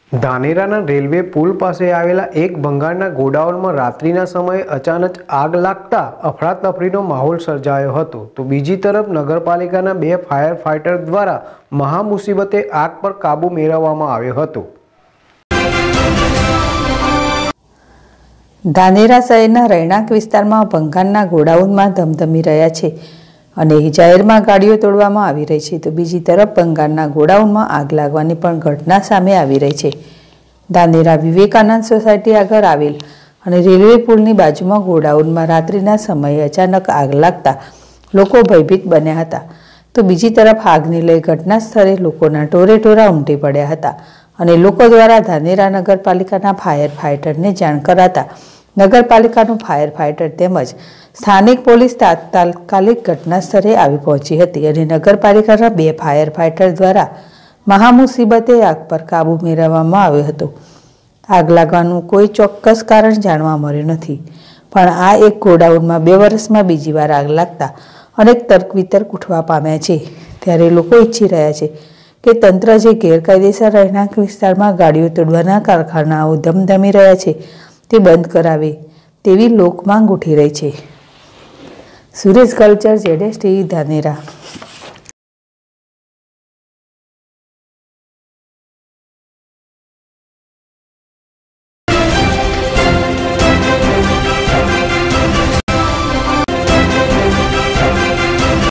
ધાનેરાના railway પુલ પાસે આવેલા એક ભંગારના ગોડાઉનમાં રાત્રિના સમયે અચાનક આગ લાગતા અફરાતફરીનો માહોલ સર્જાયો હતો, તો બીજી તરફ નગરપાલિકાના 2 ફાયર ફાઇટર દ્વારા મહામુસીબતે આગ પર કાબુ મેળવવામાં આવ્યો હતો। ધાનેરા શહેરના રહેણાંક વિસ્તારમાં ભંગારના ગોડાઉનમાં ધમધમી રહ્યા છે અને જાહેરમાં ગાડીઓ તોડવામાં આવી રહી છે, તો બીજી તરફ ભંગારના ગોડાઉનમાં આગ લાગવાની પણ ઘટના સામે આવી રહી છે। ધાનેરા વિવેકાનંદ સોસાયટી આગળ આવેલ અને રેલવે પુલની બાજુમાં ગોડાઉનમાં રાત્રિના સમયે અચાનક આગ લાગતા લોકો ભયભીત બન્યા હતા, તો બીજી તરફ આગને લઈ ઘટના સ્થળે લોકોના ટોરેટોરા ઉમટી પડ્યા હતા અને લોકો દ્વારા ધાનેરા નગરપાલિકાના ફાયર ફાઇટરને જાણ કરાતા નગરપાલિકાનું ફાયર ફાઇટર તેમજ સ્થાનિક પોલીસ તાત્કાલિક ઘટના સ્થળે આવી પહોંચી હતી અને નગરપાલિકાના 2 ફાયર ફાઇટર દ્વારા મહામુસીબતે આગ પર કાબુ મેળવવામાં આવ્યો હતો। આગ લાગવાનું કોઈ ચોક્કસ કારણ જાણવા મળ્યું નથી, પણ આ એક ગોડાઉનમાં 2 વર્ષમાં બીજી વાર આગ લાગતા અનેક તર્ક વિતર્ક ઉઠવા પામ્યા છે। ત્યારે લોકો ઈચ્છી રહ્યા છે કે તંત્ર જે ગેરકાયદેસર રહેણાંક વિસ્તારમાં ગાડીઓ તોડવાના કારખાનાઓ ધમધમી રહ્યા છે તે બંધ કરાવે તેવી લોકમાંગ ઉઠી રહી છે। Suresh culture, ZSTV Dhanera.